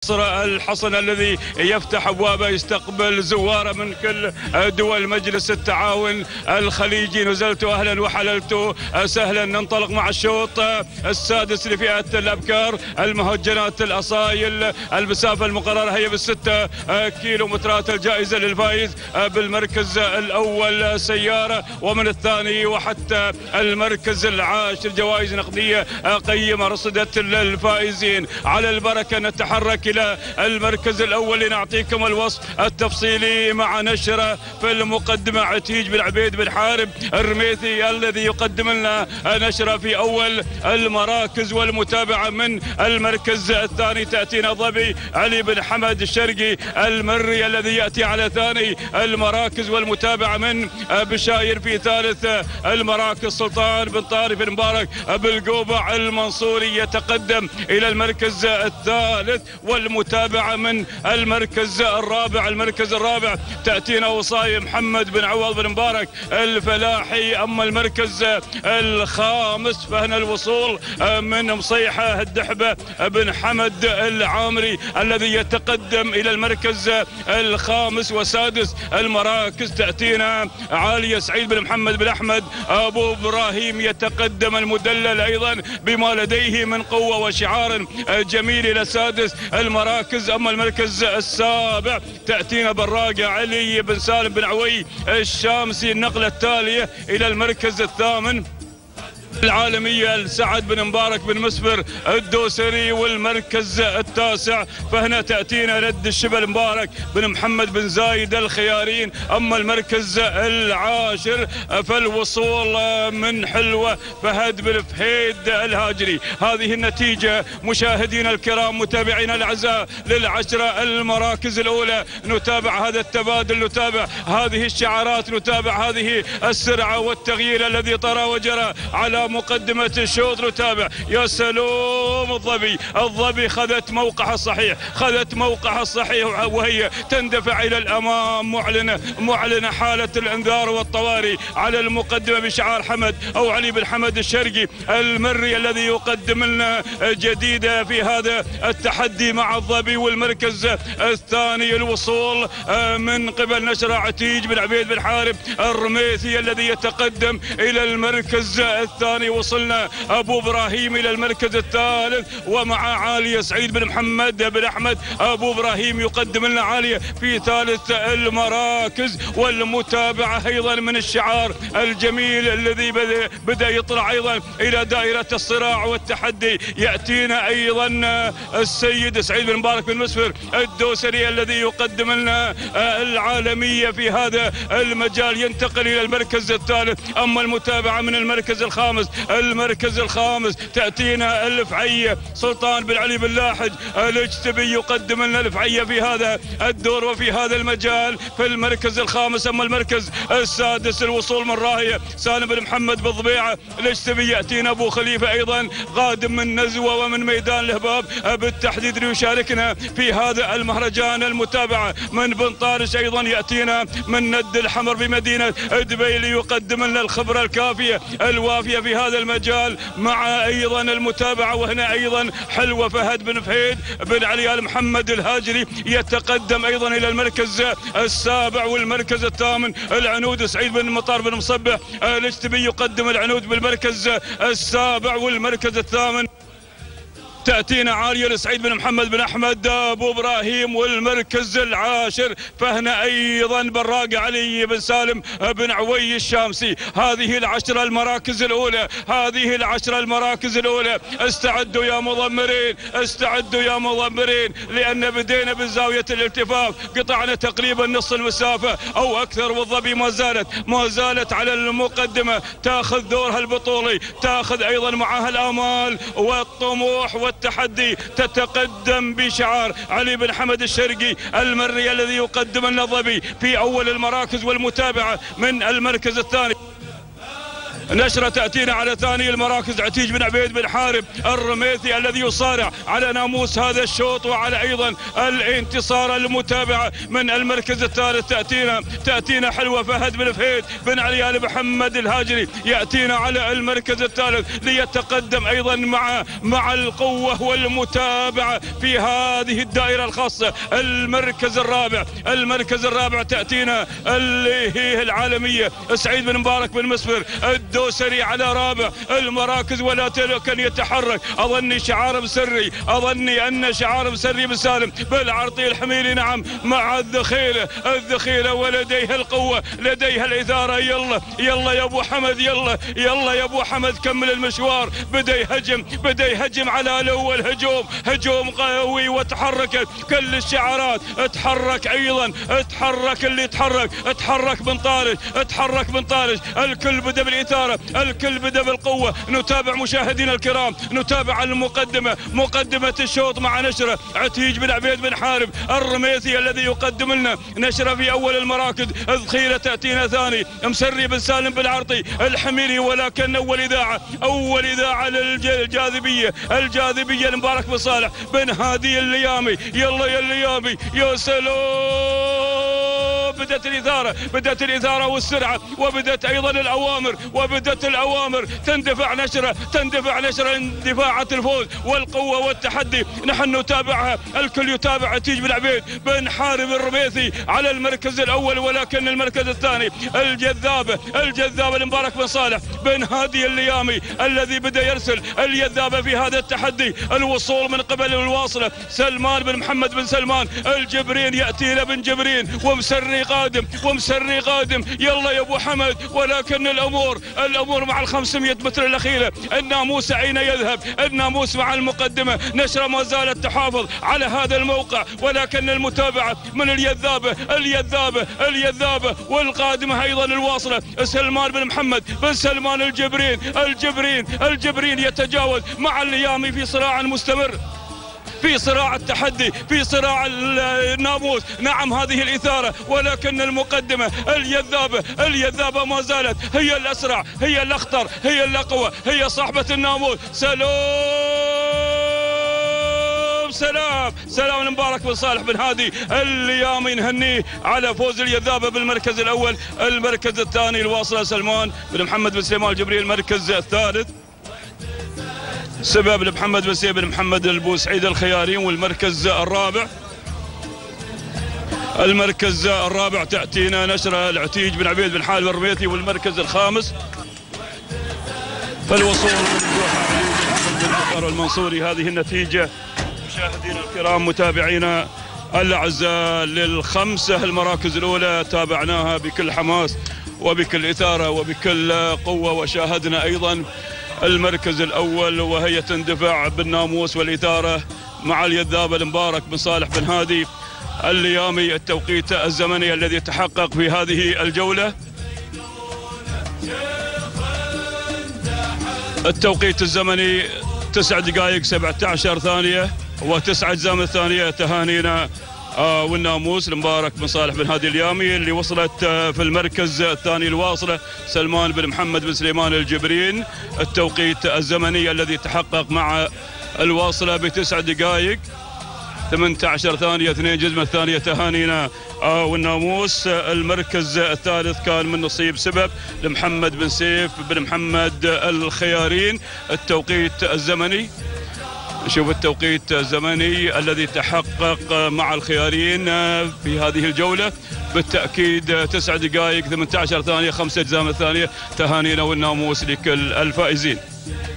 الحصن الذي يفتح ابوابه يستقبل زواره من كل دول مجلس التعاون الخليجي. نزلت اهلا وحللت سهلا. ننطلق مع الشوط السادس لفئه الابكار المهجنات الاصايل. المسافه المقرره هي بالستة كيلومترات. الجائزه للفائز بالمركز الاول سياره، ومن الثاني وحتى المركز العاشر جوائز نقديه قيمه رصدت للفائزين. على البركه نتحرك إلى المركز الأول لنعطيكم الوصف التفصيلي مع نشرة في المقدمة. عتيج بن عبيد بن حارب الرميثي الذي يقدم لنا نشرة في أول المراكز، والمتابعة من المركز الثاني تأتينا ظبي علي بن حمد الشرقي المري الذي يأتي على ثاني المراكز، والمتابعة من بشاير في ثالث المراكز. سلطان بن طارق بن مبارك بالقوبع المنصوري يتقدم إلى المركز الثالث، والمتابعة من المركز الرابع. المركز الرابع تأتينا وصاي محمد بن عوض بن مبارك الفلاحي. أما المركز الخامس فهنا الوصول من مصيحة الدحبة بن حمد العامري الذي يتقدم إلى المركز الخامس. وسادس المراكز تأتينا عالية سعيد بن محمد بن أحمد أبو إبراهيم يتقدم المدلل أيضا بما لديه من قوة وشعار جميل إلى سادس المراكز. أما المركز السابع تأتينا براقة علي بن سالم بن عوي الشامسي. النقلة التالية إلى المركز الثامن العالمية سعد بن مبارك بن مسفر الدوسري. والمركز التاسع فهنا تأتينا رد الشبل مبارك بن محمد بن زايد الخيارين. أما المركز العاشر فالوصول من حلوة فهد بن فهيد الهاجري. هذه النتيجة مشاهدينا الكرام متابعينا الأعزاء للعشرة المراكز الأولى. نتابع هذا التبادل، نتابع هذه الشعارات، نتابع هذه السرعة والتغيير الذي طرى وجرى على مقدمة الشوط. نتابع يا سلوم الظبي خذت موقعها الصحيح، خذت موقعها الصحيح وهي تندفع إلى الأمام معلنة حالة الإنذار والطوارئ على المقدمة بشعار حمد أو علي بن حمد الشرقي المري الذي يقدم لنا جديدة في هذا التحدي مع الظبي. والمركز الثاني الوصول من قبل نشرة عتيج بن عبيد بن حارب الرميثي الذي يتقدم إلى المركز الثاني. وصلنا أبو إبراهيم إلى المركز الثالث، ومع عالية سعيد بن محمد بن أحمد أبو إبراهيم يقدم لنا عالية في ثالث المراكز. والمتابعة أيضا من الشعار الجميل الذي بدأ يطلع أيضا إلى دائرة الصراع والتحدي. يأتينا أيضا السيد سعيد بن مبارك بن مسفر الدوسري الذي يقدم لنا العالمية في هذا المجال، ينتقل إلى المركز الثالث. أما المتابعة من المركز الخامس، المركز الخامس تأتينا الفعية سلطان بن علي بن لاحج الاجتبي يقدم لنا الفعية في هذا الدور وفي هذا المجال في المركز الخامس. أما المركز السادس الوصول من راهية سالم بن محمد بالضبيعة الاجتبي. يأتينا أبو خليفة أيضا قادم من نزوة ومن ميدان الهباب بالتحديد ليشاركنا في هذا المهرجان. المتابعة من بن طارش أيضا يأتينا من ند الحمر بمدينة دبي ليقدم لنا الخبرة الكافية الوافية في هذا المجال، مع أيضا المتابعة وهنا أيضا حلوة فهد بن فهيد بن علي آل محمد الهاجري يتقدم أيضا إلى المركز السابع. والمركز الثامن العنود سعيد بن مطار بن مصبح الاجتبي يقدم العنود بالمركز السابع. والمركز الثامن تأتينا عالية لسعيد بن محمد بن أحمد أبو إبراهيم. والمركز العاشر فهنا أيضا براقة علي بن سالم بن عوي الشامسي. هذه العشرة المراكز الأولى، هذه العشرة المراكز الأولى. استعدوا يا مضمرين، استعدوا يا مضمرين، لأن بدينا بزاوية الالتفاف، قطعنا تقريبا نص المسافة أو أكثر. والظبي ما زالت على المقدمة، تأخذ دورها البطولي، تأخذ أيضا معها الآمال والطموح والتحدي. تتقدم بشعار علي بن حمد الشرقي المري الذي يقدم لنا الظبي في أول المراكز. والمتابعة من المركز الثاني نشرة تأتينا على ثاني المراكز عتيج بن عبيد بن حارب الرميثي الذي يصارع على ناموس هذا الشوط وعلى أيضا الانتصار المتابعة من المركز الثالث. تأتينا حلوة فهد بن فهيد بن علي محمد الهاجري يأتينا على المركز الثالث ليتقدم أيضا مع القوة والمتابعة في هذه الدائرة الخاصة. المركز الرابع تأتينا اللي هي العالمية سعيد بن مبارك بن مسفر الدوسري على رابع المراكز، ولا كان يتحرك أظني أن شعار مسري بن سالم بالعرطي الحميري نعم مع الذخيرة ولديها القوة لديها الإثارة. يلا يا أبو حمد، يلا يا أبو حمد كمل المشوار. بدأ يهجم على الأول هجوم قوي وتحرك كل الشعارات. اتحرك أيضا اتحرك بن طارج الكل بدأ بالإثارة الكل بدأ بالقوة. نتابع مشاهدينا الكرام، نتابع مقدمة الشوط مع نشرة عتيج بن عبيد بن حارب الرميثي الذي يقدم لنا نشرة في أول المراكز. الذخيرة تأتينا ثاني مسري بن سالم بالعرطي الحميري، ولكن أول إذاعة للجاذبية المبارك بن صالح بن هادي الليامي. يلا يا الليامي يا سلام. بدأت الإثارة والسرعة، وبدأت أيضا الأوامر تندفع نشرة اندفاعات الفوز والقوة والتحدي. نحن نتابعها، الكل يتابع عتيج بن عبيد بن حارب الرميثي على المركز الأول، ولكن المركز الثاني الجذابة المبارك بن صالح بن هادي الليامي الذي بدأ يرسل الجذابة في هذا التحدي. الوصول من قبل الواصلة سلمان بن محمد بن سلمان الجبرين يأتينا بن جبرين ومسري قادم. يلا يا ابو حمد، ولكن الامور مع 500 متر الاخيره. الناموس اين يذهب؟ الناموس مع المقدمه. نشره ما زالت تحافظ على هذا الموقع، ولكن المتابعه من اليذابه والقادمه ايضا الواصله سلمان بن محمد بن سلمان الجبرين يتجاوز مع الليامي في صراع مستمر، في صراع التحدي، في صراع الناموس. نعم هذه الإثارة، ولكن المقدمة اليذابة ما زالت هي الأسرع، هي الأخطر، هي الأقوى، هي صاحبة الناموس. سلام المبارك بن صالح بن هادي الليامي نهنيه على فوز اليذابة بالمركز الأول. المركز الثاني الواصلة سلمان بن محمد بن سليمان الجبري. المركز الثالث سبب لمحمد بن سيف بن محمد البوسعيد الخيارين. والمركز الرابع تأتينا نشرة العتيج بن عبيد بن حارب الرميثي. والمركز الخامس فالوصول من الدوحة المنصوري. هذه النتيجة مشاهدينا الكرام متابعينا الأعزاء للخمسة المراكز الأولى، تابعناها بكل حماس وبكل إثارة وبكل قوة، وشاهدنا أيضا المركز الأول وهي تندفع بالناموس والإثارة مع اليذابة المبارك بن صالح بن هادي الليامي. التوقيت الزمني الذي تحقق في هذه الجولة التوقيت الزمني 9 دقائق 17 ثانية و9 أجزاء من الثانية. تهانينا والناموس المبارك بن صالح بن هادي الليامي اللي وصلت في المركز الثاني الواصلة سلمان بن محمد بن سليمان الجبرين. التوقيت الزمني الذي تحقق مع الواصلة ب9 دقائق 18 ثانية 2 جزء من الثانية. تهانينا والناموس. المركز الثالث كان من نصيب سبب لمحمد بن سيف بن محمد الخيارين. التوقيت الزمني، نشوف التوقيت الزمني الذي تحقق مع الخيارين في هذه الجولة بالتأكيد 9 دقائق 18 ثانية 5 أجزاء من الثانية. تهانينا والناموس لكل الفائزين.